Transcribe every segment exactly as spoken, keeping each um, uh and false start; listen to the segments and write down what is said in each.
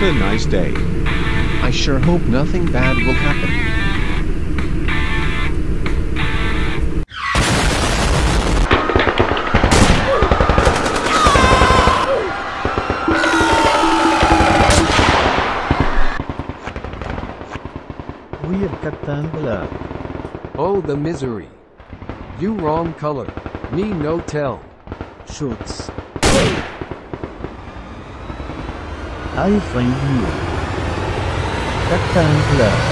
What a nice day. I sure hope nothing bad will happen. Weird Captain Black. Oh, the misery. You wrong color. Me no tell. Shoots. I find you. Captain Black.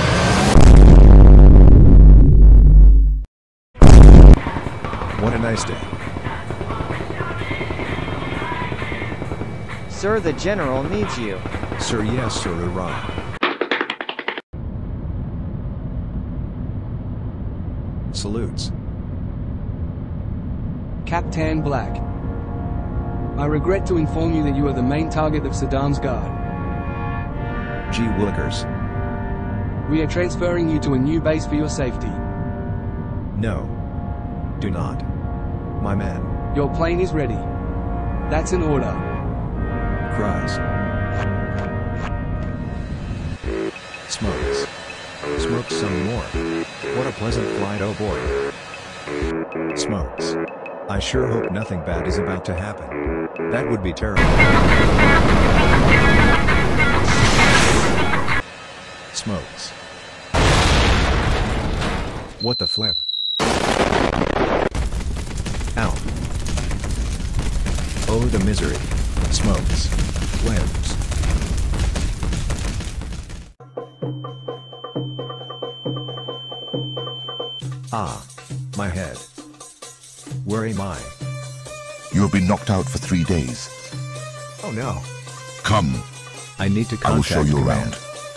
What a nice day. Sir, the General needs you. Sir, yes, sir, Iran. Salutes. Captain Black. I regret to inform you that you are the main target of Saddam's guard. Gee willikers. We are transferring you to a new base for your safety. No. Do not. My man. Your plane is ready. That's an order. Cries. Smokes. Smokes some more. What a pleasant flight, oh boy. Smokes. I sure hope nothing bad is about to happen. That would be terrible. Smokes. What the flip? Ow. Oh, the misery. Smokes. Flames. Ah. My head. Where am I? You have been knocked out for three days. Oh no. Come. I need to contact I will show you command. around.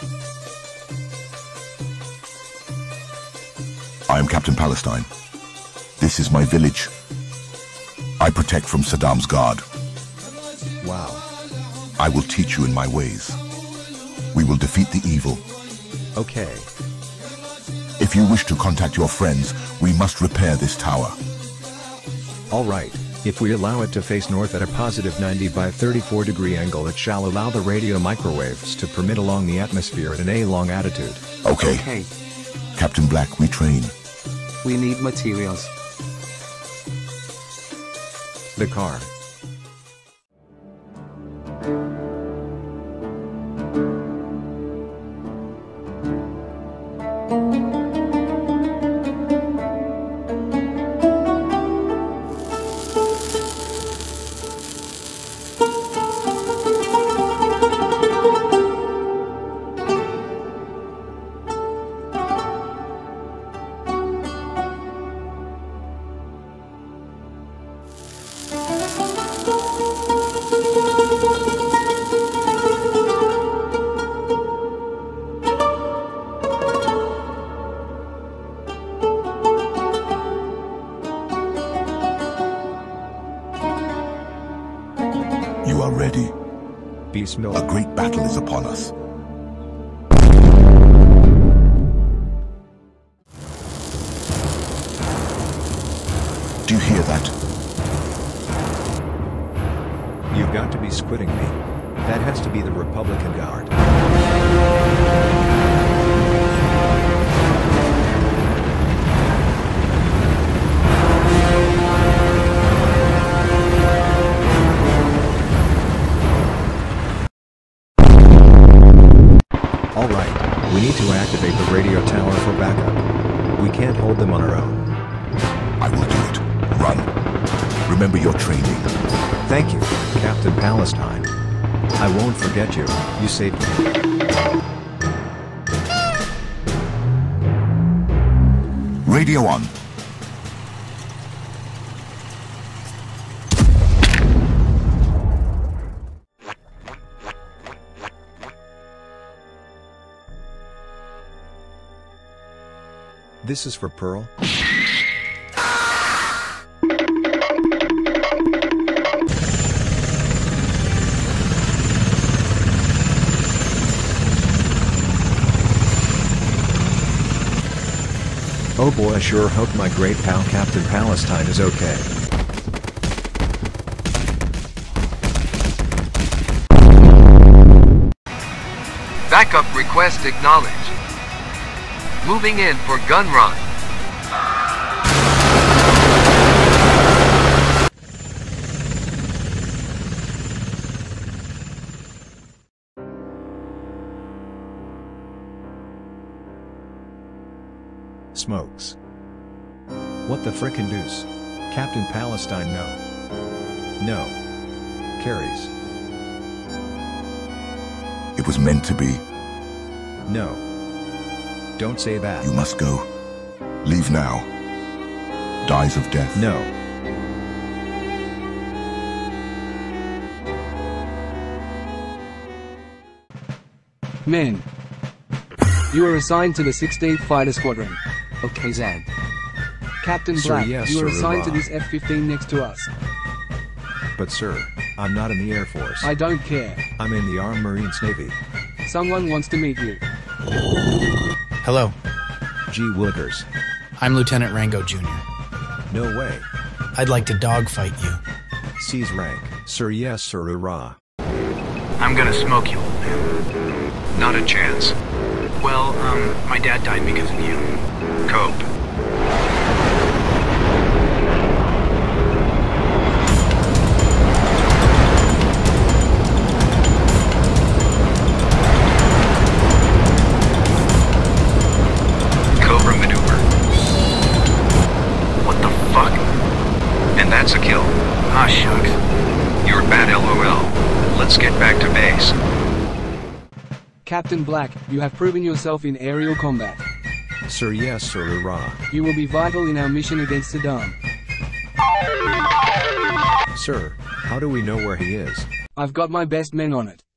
I am Captain Palestine. This is my village. I protect from Saddam's guard. Wow. I will teach you in my ways. We will defeat the evil. Okay. If you wish to contact your friends, we must repair this tower. All right. If we allow it to face north at a positive ninety by thirty-four degree angle, it shall allow the radio microwaves to permit along the atmosphere at an A-long attitude. Okay. Okay. Captain Black, we train. We need materials. The car. You are ready. Bismillah. A great battle is upon us. Do you hear that? You've got to be squidding me. That has to be the Republican Guard. All right, we need to activate the radio tower for backup. We can't hold them on our own. I will do it. Run. Remember your training. Thank you, Captain Palestine. I won't forget you. You saved me. Radio on. This is for Pearl. Oh boy, I sure hope my great pal Captain Palestine is okay. Backup request acknowledged. Moving in for gun run. Smokes. What the frickin' deuce? Captain Palestine, no. No. Carries. It was meant to be. No. Don't say that. You must go. Leave now. Dies of death. No. Men. You are assigned to the sixteenth Fighter Squadron. Okay, Zed. Captain Sir, Black, yes, you are sir, assigned to hurrah. this F fifteen next to us. But sir, I'm not in the Air Force. I don't care. I'm in the Armed Marines Navy. Someone wants to meet you. Hello, Gee Willikers. I'm Lieutenant Rango Junior No way. I'd like to dogfight you. Seize rank. Sir, yes, sir, hurrah. I'm gonna smoke you, old man. Not a chance. Well, um, my dad died because of you. Cope. Cobra maneuver. What the fuck? And that's a kill. Ah, shucks. You're bad, LOL. Let's get back to base. Captain Black, you have proven yourself in aerial combat. Sir, yes, sir, hurrah. You will be vital in our mission against Saddam. Sir, how do we know where he is? I've got my best men on it.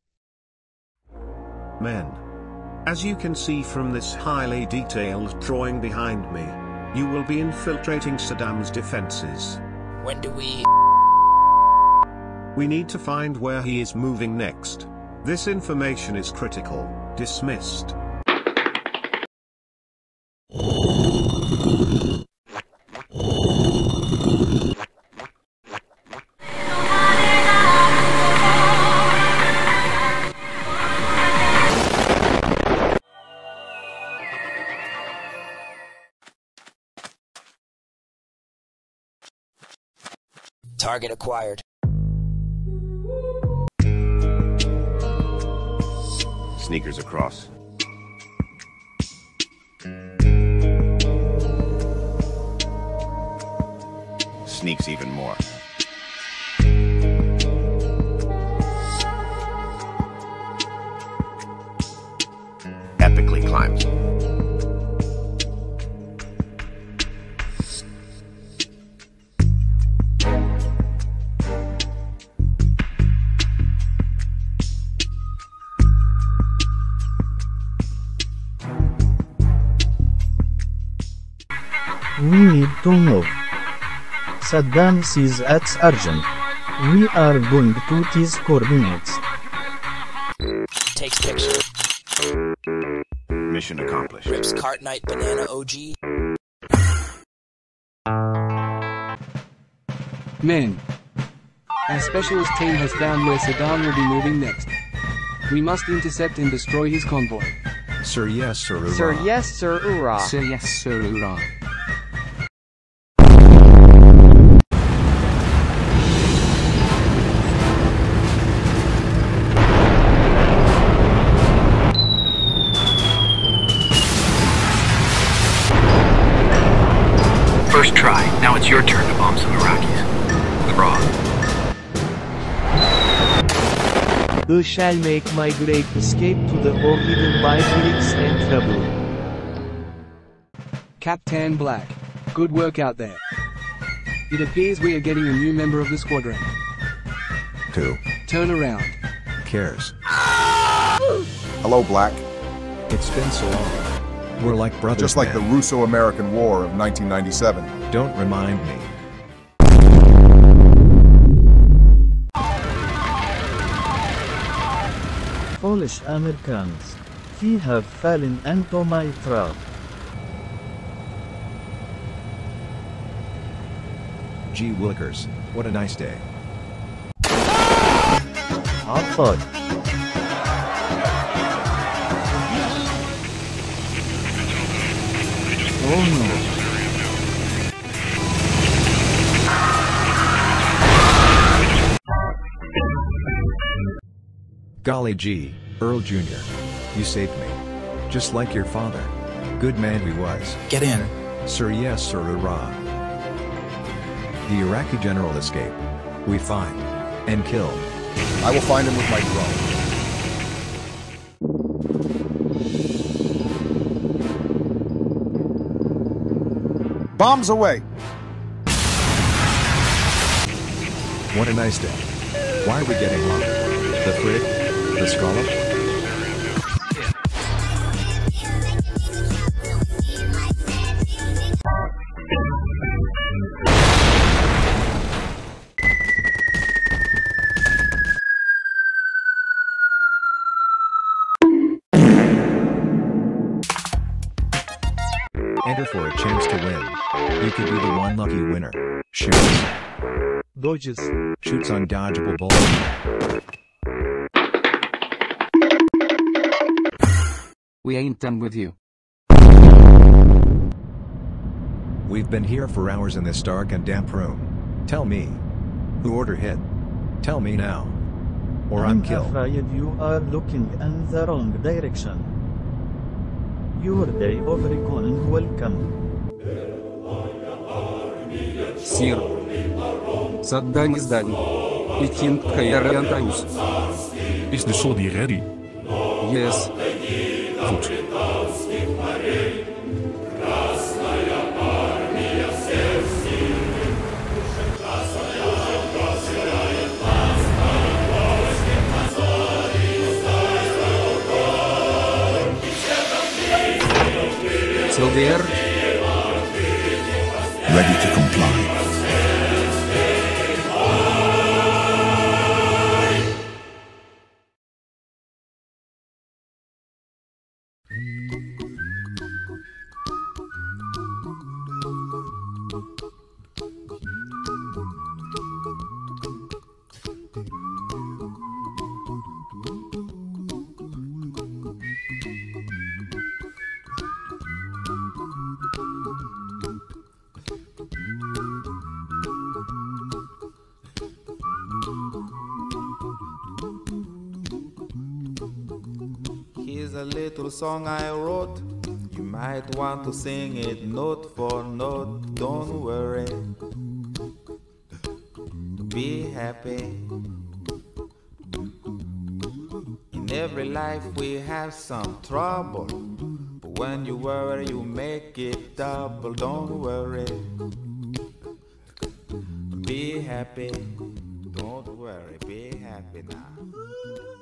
Men. As you can see from this highly detailed drawing behind me, you will be infiltrating Saddam's defenses. When do we... We need to find where he is moving next. This information is critical. Dismissed. Target acquired. Sneakers across. Sneaks even more. Epically climbs. We need to move. Saddam sees it's urgent. We are going to his coordinates. Takes picture. Mission accomplished. Rips Cart Night Banana O G. Men. Our specialist team has found where Saddam will be moving next. We must intercept and destroy his convoy. Sir, yes, sir, hurrah. Sir, yes, sir, hurrah. Sir, yes, sir, hurrah. First try. Now it's your turn to bomb some Iraqis. Hurrah. I shall make my great escape to the hole hidden by bricks and trouble. Captain Black. Good work out there. It appears we are getting a new member of the squadron. Who? Turn around. Cares? Hello, Black. It's been so long. We're like brothers, Just like man. the Russo-American War of nineteen ninety-seven. Don't remind me. Foolish Americans. We have fallen into my trap. Gee Willikers, what a nice day. Hot pot. Oh no. Golly gee, Earl Junior You saved me. Just like your father. Good man he was. Get in. Sir, yes sir, hurrah. The Iraqi general escaped. We find and kill. I will find him with my drone. Bombs away! What a nice day. Why are we getting along? The frig? The scallop? Enter for a chance to win. You could be the one lucky winner. Shoots. Dodges. Shoots undodgeable bull. We ain't done with you. We've been here for hours in this dark and damp room. Tell me. Who order hit? Tell me now. Or I'm killed. I'm afraid you are looking in the wrong direction. Your day of reckoning will come. Sir. Saddam is done. It can't carry on times. Is de Saudi ready? Yes. Goed. So there. Ready to comply. Here's a little song I wrote. You might want to sing it note for note. Don't worry. Be happy. In every life we have some trouble. But when you worry, you make it double. Don't worry. Be happy. Don't worry. Be happy now.